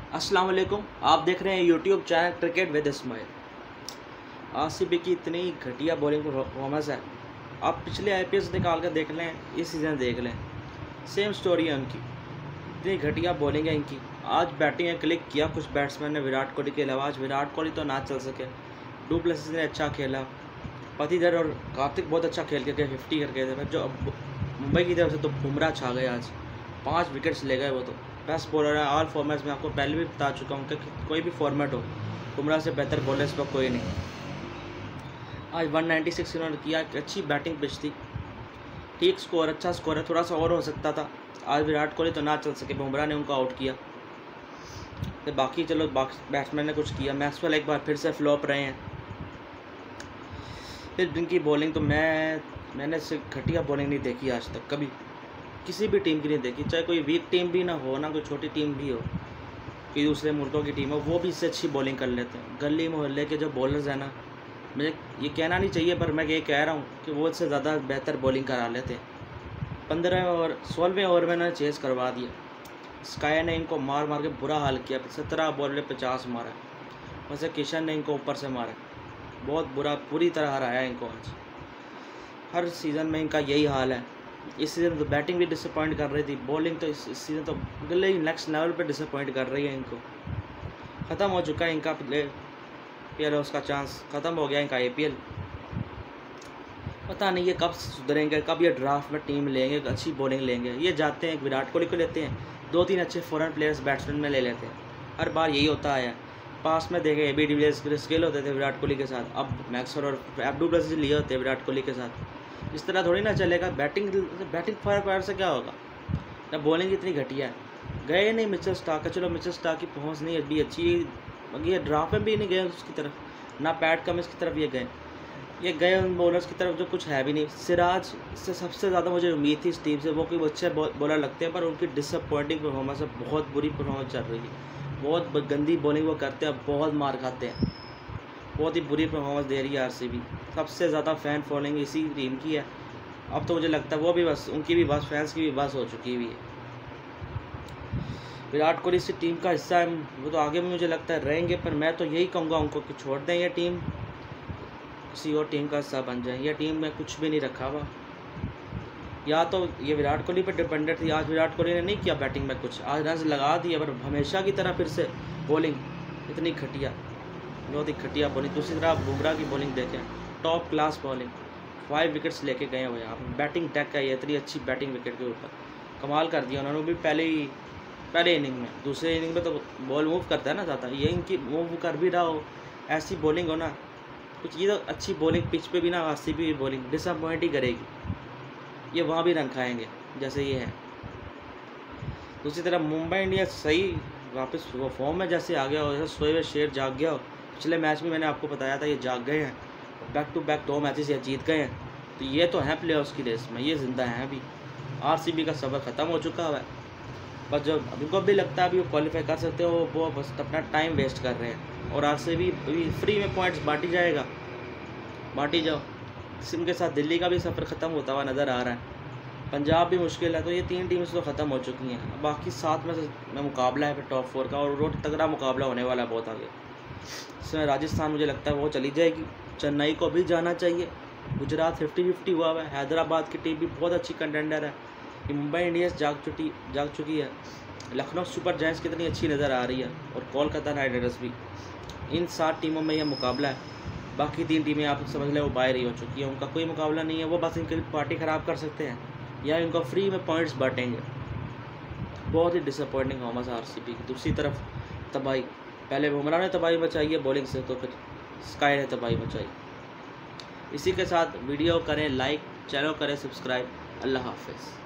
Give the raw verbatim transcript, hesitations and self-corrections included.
अस्सलाम वालेकुम, आप देख रहे हैं YouTube channel cricket with Ismail. RCB की इतनी घटिया बॉलिंग परफॉर्मेंस है, आप पिछले आईपीएल से निकाल कर देख लें, इस सीज़न देख लें, सेम स्टोरी है उनकी। इतनी घटिया बॉलिंग है इनकी। आज बैटिंग में क्लिक किया कुछ बैट्समैन ने विराट कोहली के अलावा। आज विराट कोहली तो ना चल सके, डू प्लेसिस ने अच्छा खेला, पतिधर और कार्तिक बहुत अच्छा खेल के गए, फिफ्टी करके थे। जो मुंबई की तरफ से तो बुमराह छा गए, आज पाँच विकेट्स ले गए। वो तो बेस्ट बॉलर है ऑल फॉर्मेट्स में, आपको पहले भी बता चुका हूँ कि कोई भी फॉर्मेट हो, बुमराह से बेहतर बॉलर इस वक्त कोई नहीं। आज एक सौ छियानवे इन्होंने किया, अच्छी बैटिंग पिच थी, ठीक स्कोर, अच्छा स्कोर है, थोड़ा सा और हो सकता था। आज विराट कोहली तो ना चल सके, बुमराह ने उनको आउट किया। तो बाकी चलो बैट्समैन ने कुछ किया। मैक्सवेल एक बार फिर से फ्लॉप रहे हैं। फिर इनकी बॉलिंग तो मैं मैंने से घटिया बॉलिंग नहीं देखी आज तक, कभी किसी भी टीम की नहीं देखी, चाहे कोई वीक टीम भी ना हो, ना कोई छोटी टीम भी हो, कोई दूसरे मुल्कों की टीम हो, वो भी इससे अच्छी बॉलिंग कर लेते हैं। गली मोहल्ले के जो बॉलर्स हैं ना, मुझे ये कहना नहीं चाहिए पर मैं ये कह रहा हूँ कि वो इससे ज़्यादा बेहतर बॉलिंग करा लेते हैं। पंद्रह और सोलहवें ओवर में इन्होंने चेस करवा दिया। स्काई ने इनको मार मार के बुरा हाल किया, सत्रह बॉल में पचास मारा। वैसे किशन ने इनको ऊपर से मारा, बहुत बुरा, पूरी तरह हराया इनको आज। हर सीज़न में इनका यही हाल है। इस सीज़न तो बैटिंग भी डिसअपॉइंट कर रही थी, बॉलिंग तो इस सीज़न तो गले ही नेक्स्ट लेवल पे डिसअपॉइंट कर रही है इनको। ख़त्म हो चुका है इनका प्ले प्लेयर उसका चांस, ख़त्म हो गया इनका आईपीएल। पता नहीं ये कब सुधरेंगे, कब ये ड्राफ्ट में टीम लेंगे, अच्छी बॉलिंग लेंगे। ये जाते हैं विराट कोहली को लेते हैं, दो तीन अच्छे फॉरेन प्लेयर्स बैट्समैन में ले लेते हैं, हर बार यही होता है। पास में देखे ए बी डिविलियर्स स्केल होते थे विराट कोहली के साथ, अब मैक्सवेल और डू प्लेसिस लिए होते हैं विराट कोहली के साथ। इस तरह थोड़ी ना चलेगा। बैटिंग बैटिंग फायर फायर से क्या होगा, ना बॉलिंग इतनी घटिया है। गए नहीं मिचेल स्टार्क का, चलो मिचेल स्टार्क की पहुंच नहीं अभी अच्छी, ये ड्राफ्ट में भी नहीं गए उसकी तरफ, ना पैट कमिंस की तरफ ये गए, ये गए उन बॉलर्स की तरफ जो कुछ है भी नहीं। सिराज से सबसे ज़्यादा मुझे उम्मीद थी इस टीम से, वो कोई अच्छे बॉलर लगते हैं पर उनकी डिसअपॉइंटिंग परफॉर्मेंस है, बहुत बुरी परफॉर्मेंस चल रही है, बहुत गंदी बॉलिंग वो करते हैं, बहुत मार खाते हैं, बहुत ही बुरी परफॉर्मेंस दे रही है आरसीबी। सबसे ज़्यादा फ़ैन फॉलोइंग इसी टीम की है। अब तो मुझे लगता है वो भी बस, उनकी भी बस, फैंस की भी बस हो चुकी हुई है। विराट कोहली इस टीम का हिस्सा है, वो तो आगे भी मुझे लगता है रहेंगे, पर मैं तो यही कहूँगा उनको कि छोड़ दें ये टीम, किसी और टीम का हिस्सा बन जाए। ये टीम में कुछ भी नहीं रखा हुआ, या तो ये विराट कोहली पर डिपेंडेंट थी। आज विराट कोहली ने नहीं किया बैटिंग में कुछ, आज रन लगा दिया, पर हमेशा की तरह फिर से बॉलिंग इतनी घटिया, बहुत ही घटिया बॉलिंग। दूसरी तरफ बुमराह की बॉलिंग देखें, top class bowling, five wickets लेके गए हुए हैं। बैटिंग टैक है ये, इतनी अच्छी बैटिंग विकेट के ऊपर कमाल कर दिया उन्होंने भी। पहले ही पहले इनिंग में, दूसरे इनिंग में तो बॉल मूव करता है ना ज़्यादा, ये इनकी मूव कर भी रहा हो, ऐसी बॉलिंग हो ना कुछ, ये तो अच्छी बॉलिंग पिच पे भी ना आरसीबी भी बॉलिंग डिसअपॉइंट ही करेगी। ये वहाँ भी रन खाएंगे जैसे ये है। दूसरी तरफ मुंबई इंडियंस सही वापस वो फॉर्म में जैसे आ गया हो, जैसे सोए हुए शेर जाग गया हो। पिछले मैच में मैंने आपको बताया था ये जाग गए हैं, बैक टू बैक दो मैचेस ये जीत गए हैं, तो ये तो हैं प्लेऑफ्स की रेस में, ये ज़िंदा हैं अभी। आरसीबी का सफ़र ख़त्म हो चुका है, बस जो अभी को भी लगता है अभी वो क्वालिफाई कर सकते हो, वो बस अपना टाइम वेस्ट कर रहे हैं। और आरसीबी फ्री में पॉइंट्स बांटी जाएगा, बांटी जाओ। इनके साथ दिल्ली का भी सफ़र ख़त्म होता हुआ नज़र आ रहा है, पंजाब भी मुश्किल है। तो ये तीन टीम्स तो ख़त्म हो चुकी हैं, बाकी सात में से में मुकाबला है फिर टॉप फोर का, और रोड तगड़ा मुकाबला होने वाला है बहुत आगे। इसमें राजस्थान मुझे लगता है वो चली जाएगी, चेन्नई को भी जाना चाहिए, गुजरात फिफ्टी फिफ्टी हुआ है, हैदराबाद की टीम भी बहुत अच्छी कंटेंडर है, मुंबई इंडियंस जाग चुकी जाग चुकी है, लखनऊ सुपर जायंट्स कितनी अच्छी नज़र आ रही है, और कोलकाता नाइट राइडर्स भी। इन सात टीमों में यह मुकाबला है। बाकी तीन टीमें आप समझ लें वो बाहर ही हो चुकी है, उनका कोई मुकाबला नहीं है, वो बस इनकी पार्टी ख़राब कर सकते हैं या इनको फ्री में पॉइंट्स बांटेंगे। बहुत ही डिसअपॉइंटिंग परफॉर्मेंस आरसीबी की। दूसरी तरफ तबाही, पहले बुमराह ने तबाही मचाई है बॉलिंग से, तो फिर स्काई ने तबाही मचाई। इसी के साथ वीडियो करें लाइक, चैनल करें सब्सक्राइब। अल्लाह हाफिज़।